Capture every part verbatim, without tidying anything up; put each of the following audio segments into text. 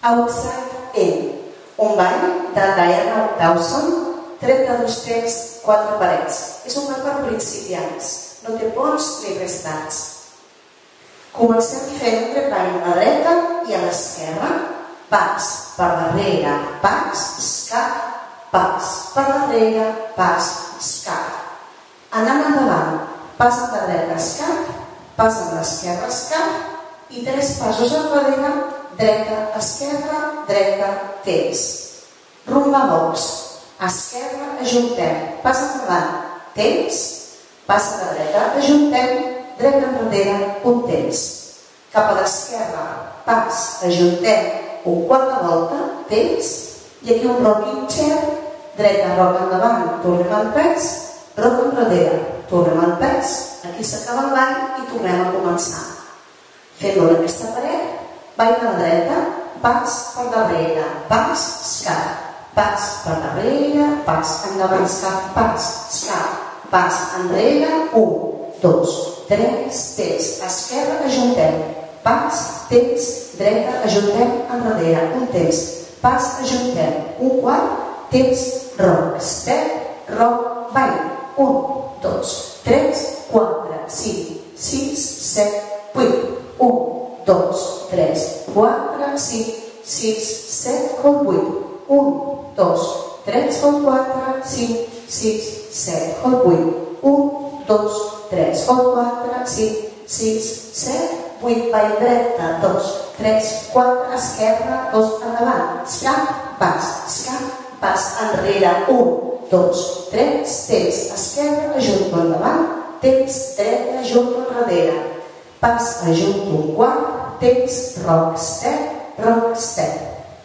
Outside In, un ball de Diana Dawson, tret de dos temps, quatre parets. És un ball per principiants, no té ponts ni restats. Comencem fent un trepall a la dreta i a l'esquerra, pas per darrere, pas, escap, pas per darrere, pas, escap. Anant endavant, pas amb la dreta, escap, pas amb l'esquerra, escap i tres passos enrere, dreta, esquerra, dreta, temps. Rumba box, esquerra, ajuntem, pas endavant, temps, pas a la dreta, ajuntem, dreta enrere, un temps. Cap a l'esquerra, pas, ajuntem, un quart de volta, temps, i aquí un rocking chair, dreta, roc endavant, tornem al pes, roc enrere, tornem al pes, aquí s'acaba el ball i tornem a començar. Fent-lo en aquesta paret, ball a la dreta, pas per darrere, pas, escap, pas per darrere, pas endavant, escap, pas, escap, pas enrere, un, dos, tres, temps, esquerra, ajuntem, pas, temps, dreta, ajuntem, enrere, un temps, pas, ajuntem, un quart, temps, roc, step, roc, ball, un, dos, tres, quatre, cinc, sis, set, vuit, un, dos, tres, quatre, cinc, sis, set, vuit, un, dos, tres, quatre, cinc, sis, set, vuit, un, dos, tres, quatre, cinc, sis, set, vuit, ball dreta, dos, tres, quatre, esquerra, dos, endavant, escap, pas, escap, pas, enrere, un, dos, tres, temps, esquerra, ajunto endavant, temps, dreta, ajunto enrere, pas, ajunto un quart, temps, rock, step, rock, step.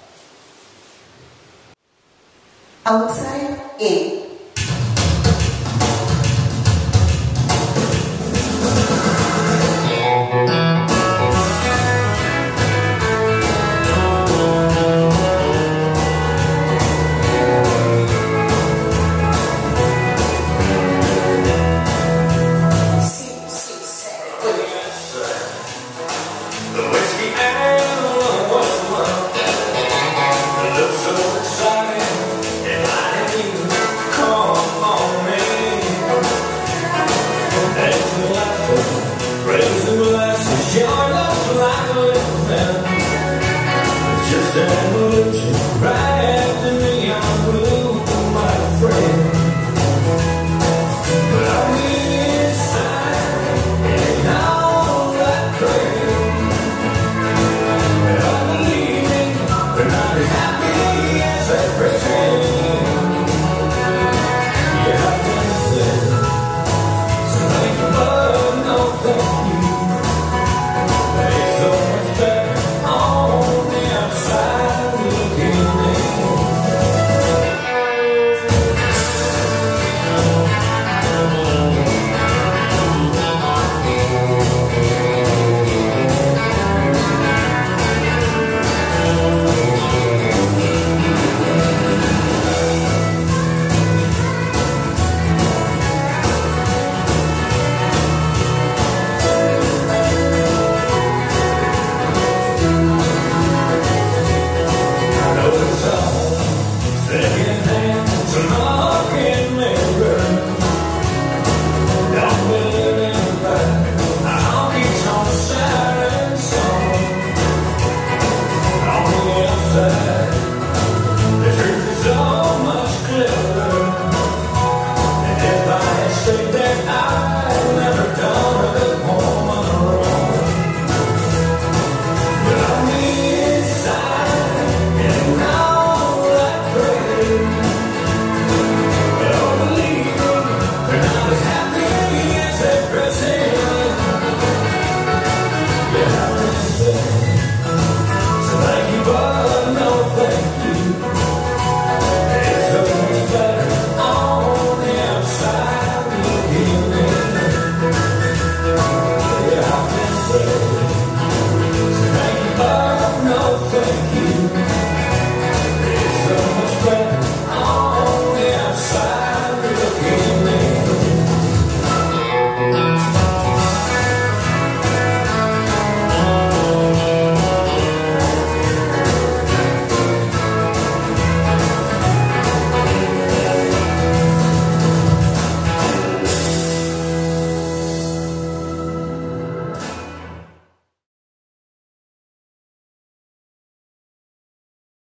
Outside In. Thank you.